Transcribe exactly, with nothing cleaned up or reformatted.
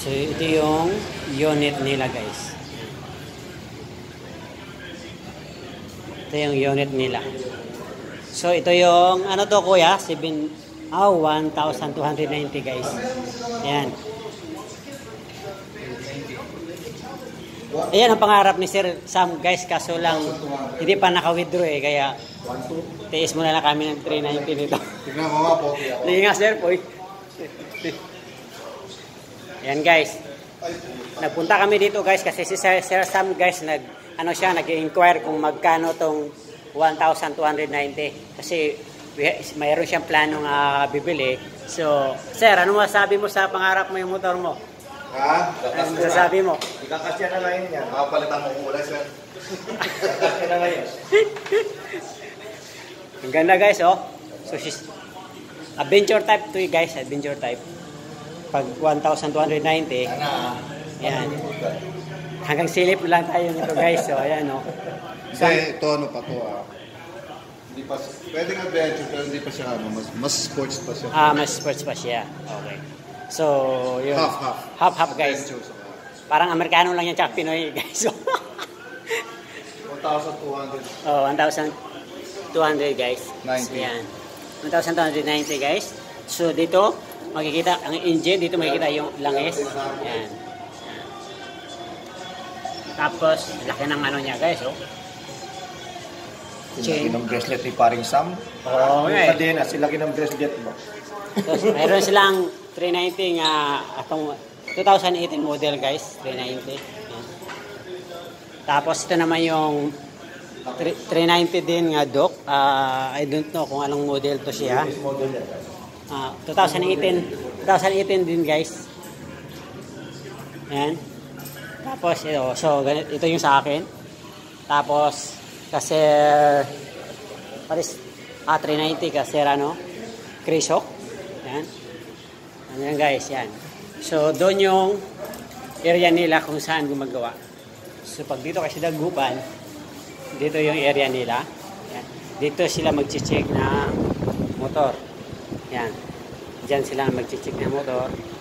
So, ito yung unit nila, guys. Ito yung unit nila. So, ito yung, ano to kuya? seven, oh, one thousand two hundred ninety, guys. Ayan. Ayan ang pangarap ni Sir Sam, guys. Kaso lang, hindi pa naka-withdraw eh. Kaya, tiis muna na kami ng three ninety nito. Tignan mo nga po. Hindi nga, sir, po. Ayan, guys. Nagpunta kami dito, guys, kasi si Sir, Sir Sam, guys, nag, ano siya, nag-inquire kung magkano tong one thousand two hundred ninety. Kasi mayroon siyang planong uh, bibili. So, sir, ano masabi mo sa pangarap mo yung motor mo? Ha? Ano masabi mo? Ikakasya na ngayon yan. Makapalitan mo kulay, sir. Ikakasya na ngayon. Ang ganda, guys, oh. So, she's adventure type to you, guys. Adventure type. Pag one thousand two hundred ninety, yan. Hanggang silip lang tayo nito, guys. So, ayan, oh. Kasi ito ano pa to, ah. Hindi pa, pwedeng adventure, pero hindi pa siya, ano, mas, mas sports pa siya. Ah, mas sports pa siya. Okay. So, yun. Half, half. Half, half, guys. Adventure, Parang Amerikano lang yan, tsaka Pinoy, guys. one thousand two hundred. Oh, one thousand two hundred, guys. ninety. Yan. one thousand two hundred ninety, guys. So, dito, makikita, ang engine, dito makikita yung langis. Yan. Tapos, laki ng ano niya, guys, oh. Silaki ng bracelet ni paring Sam. Oo, Yung eh. kadena, silaki ng bracelet mo. Tapos, mayroon silang three ninety nga, atong twenty eighteen model, guys. three ninety. Yan. Tapos, ito naman yung three ninety din nga, Doc. Uh, I don't know kung anong model to siya. Uh, twenty eighteen. twenty eighteen din, guys. Yan. Tapos, ito. So, ganito, ito yung sa akin. Tapos, kasi, paris, ah, three ninety kasi, ano, Krisok. Yan. Ano yan, guys, yan. So, doon yung area nila kung saan gumagawa. So, pag dito kasi dagupan, dito yung area nila. Yan. Dito sila mag-check na motor. Yan. Diyan sila mag-check na motor.